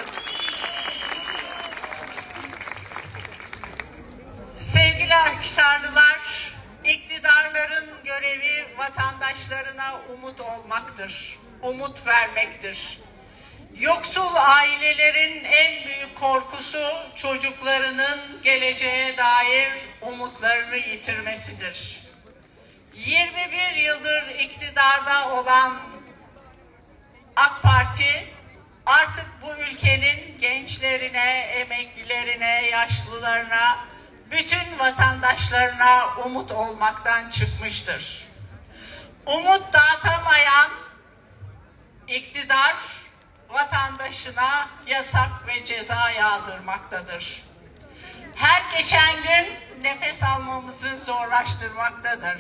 F: Sevgili Akhisarlılar, iktidarların görevi vatandaşlarına umut olmaktır, umut vermektir. Yoksul ailelerin en büyük korkusu çocuklarının geleceğe dair umutlarını yitirmesidir. 21 yıldır iktidarda olan AK Parti artık bu ülkenin gençlerine, emeklilerine, yaşlılarına, bütün vatandaşlarına umut olmaktan çıkmıştır. Umut dağıtamayan iktidar vatandaşına yasak ve ceza yağdırmaktadır. Her geçen gün nefes almamızı zorlaştırmaktadır.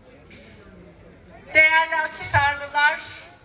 F: Değerli Akhisarlılar,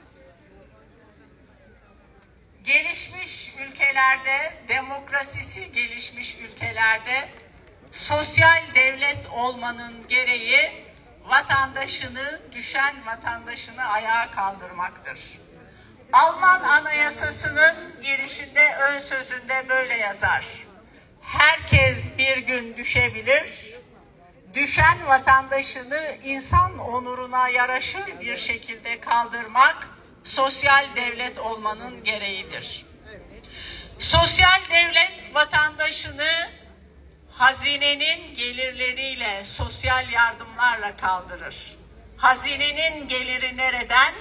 F: gelişmiş ülkelerde, demokrasisi gelişmiş ülkelerde sosyal devlet olmanın gereği vatandaşını, düşen vatandaşını ayağa kaldırmaktır. Alman Anayasası'nın girişinde, ön sözünde böyle yazar. Herkes bir gün düşebilir, düşen vatandaşını insan onuruna yaraşır bir şekilde kaldırmak sosyal devlet olmanın gereğidir. Sosyal devlet vatandaşını hazinenin gelirleriyle, sosyal yardımlarla kaldırır. Hazinenin geliri nereden?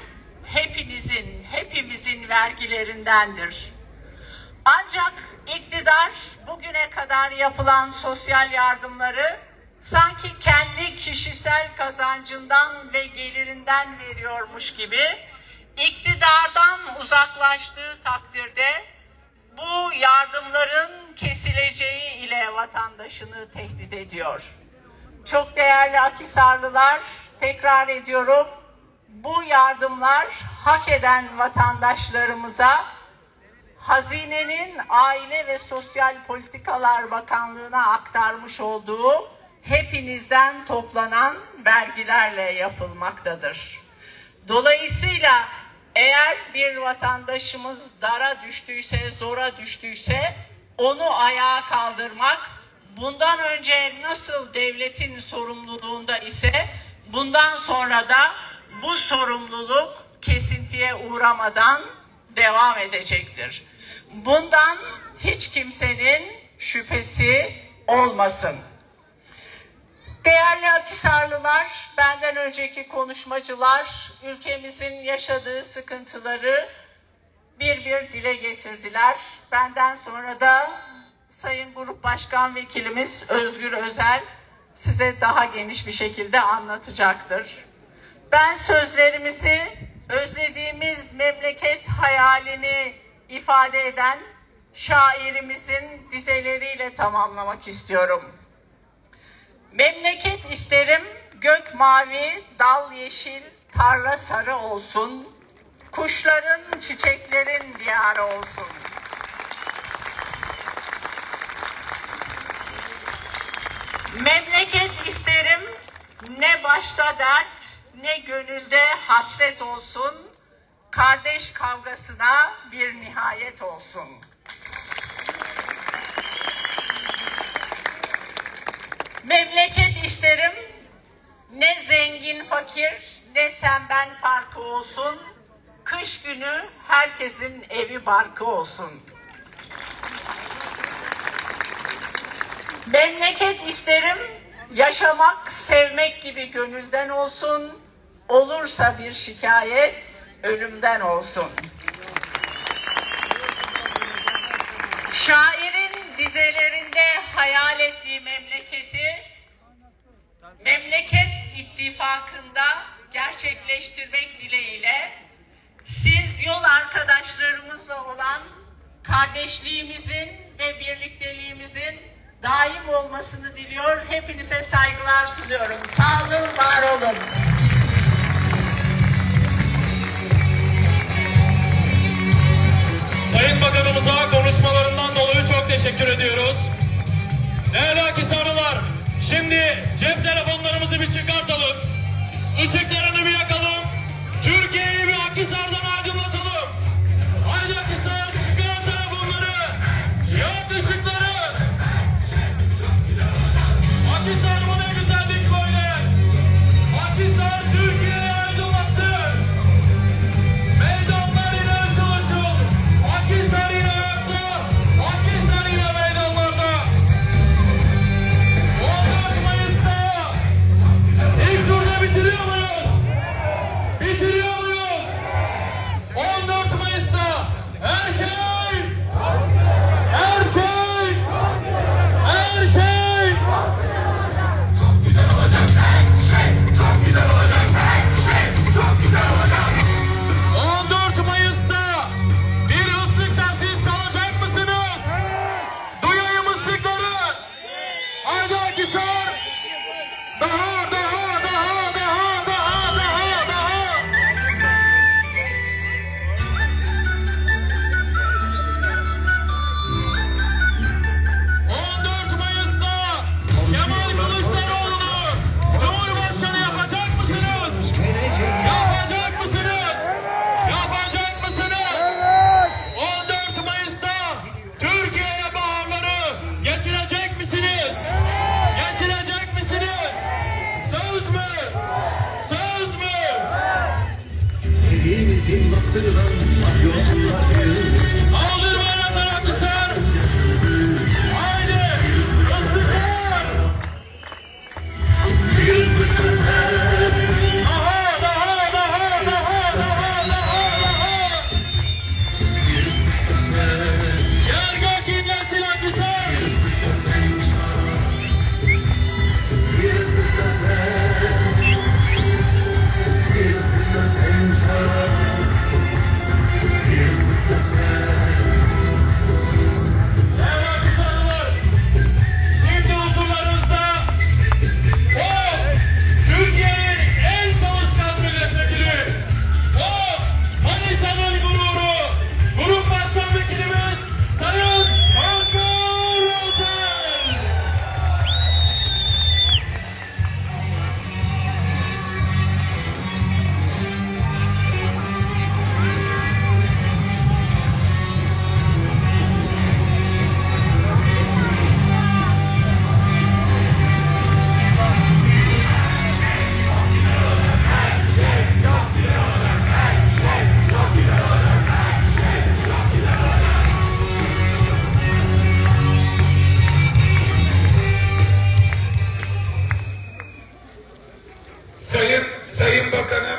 F: Hepimizin vergilerindendir. Ancak iktidar bugüne kadar yapılan sosyal yardımları sanki kendi kişisel kazancından ve gelirinden veriyormuş gibi, iktidardan uzaklaştığı takdirde bu yardımların kesileceği ile vatandaşını tehdit ediyor. Çok değerli Akhisarlılar, tekrar ediyorum, bu yardımlar hak eden vatandaşlarımıza Hazinenin Aile ve Sosyal Politikalar Bakanlığı'na aktarmış olduğu hepinizden toplanan vergilerle yapılmaktadır. Dolayısıyla eğer bir vatandaşımız dara düştüyse, zora düştüyse onu ayağa kaldırmak, bundan önce nasıl devletin sorumluluğunda ise bundan sonra da bu sorumluluk kesintiye uğramadan devam edecektir. Bundan hiç kimsenin şüphesi olmasın. Değerli Akhisarlılar, benden önceki konuşmacılar ülkemizin yaşadığı sıkıntıları bir bir dile getirdiler. Benden sonra da Sayın Grup Başkan Vekilimiz Özgür Özel size daha geniş bir şekilde anlatacaktır. Ben sözlerimizi özlediğimiz memleket hayalini ifade eden şairimizin dizeleriyle tamamlamak istiyorum. Memleket isterim, gök mavi, dal yeşil, tarla sarı olsun, kuşların, çiçeklerin diyarı olsun. Memleket isterim, ne başta dert, ne gönülde hasret olsun, kardeş kavgasına bir nihayet olsun. Memleket isterim, ne zengin fakir, ne sen ben farkı olsun. Kış günü herkesin evi barkı olsun. Memleket isterim, yaşamak, sevmek gibi gönülden olsun. Olursa bir şikayet, ölümden olsun. Şairin dizelerinde hayal ettiği memleketi, memleket ittifakında gerçekleştirmek dileğiyle siz yol arkadaşlarımızla olan kardeşliğimizin ve birlikteliğimizin daim olmasını diliyor. Hepinize saygılar sunuyorum. Sağ olun, var olun.
A: Sayın Bakanımıza konuşmalarından dolayı çok teşekkür ediyoruz. Değerli Akhisarlılar, şimdi cep telefonlarımızı bir çıkartalım. Işıklarını bir yakalım. Türkiye'yi bir Akhisar'dan aydınlatalım. Haydi Akhisar, çıkar telefonları. Yak ışıkları. Akhisar, bu ne güzellik böyle. Akhisar Türkiye'yi aydınlattı. Meydanlar yine ışıl ışıl. Akhisar yine ayakta. Akhisar yine meydanlarda. 14 Mayıs'ta ilk turda bitiriyor muyuz? Bitiriyor muyuz? 14 Mayıs'ta her şey, her şey, her şey. Çok güzel olacak her şey. Çok güzel olacak her şey. Çok güzel olacak. 14 Mayıs'ta bir ıslıkta siz çalacak mısınız? Duyayım ıslıkları. Haydi Akhisar. Daha, daha, daha, daha, daha, daha, daha. 14 Mayıs'ta Kemal Kılıçdaroğlu'nu Cumhurbaşkanı yapacak mısınız? Yapacak mısınız? Yapacak mısınız? 14 Mayıs'ta Türkiye'ye baharları getirecek misiniz? Getirecek misiniz? Söz mü? Söz mü?
D: Elimizin basılan yolları
A: Aldır bayraklar Akhisar. Haydi ıslıklar. Daha, daha, daha, daha, daha, daha. Yer gök inlesin Akhisar. Değerli Akhisarlılar, şimdi huzurlarınızda o Türkiye'nin en çalışkan milletvekili, o Manisa'nın gururu, Grup Başkan Vekilimiz Sayın Özgür Özel.
G: Sayın Bakanım,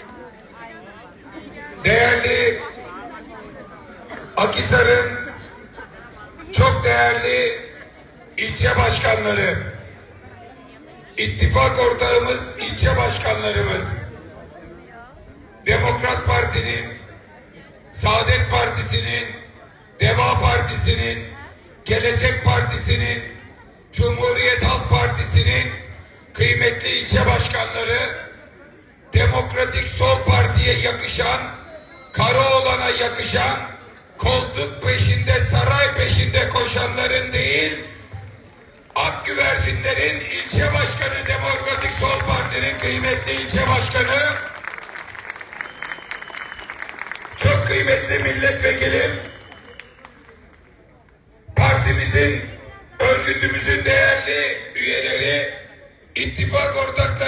G: değerli Akhisar'ın çok değerli ilçe başkanları, ittifak ortağımız ilçe başkanlarımız, Demokrat Parti'nin, Saadet Partisi'nin, Deva Partisi'nin, Gelecek Partisi'nin, Cumhuriyet Halk Partisi'nin kıymetli ilçe başkanları, Demokratik Sol Parti'ye yakışan, Karaoğlan'a yakışan, koltuk peşinde, saray peşinde koşanların değil, ak güvercinlerin ilçe başkanı, Demokratik Sol Parti'nin kıymetli ilçe başkanı, çok kıymetli milletvekilim, partimizin, örgütümüzün değerli üyeleri, ittifak ortakları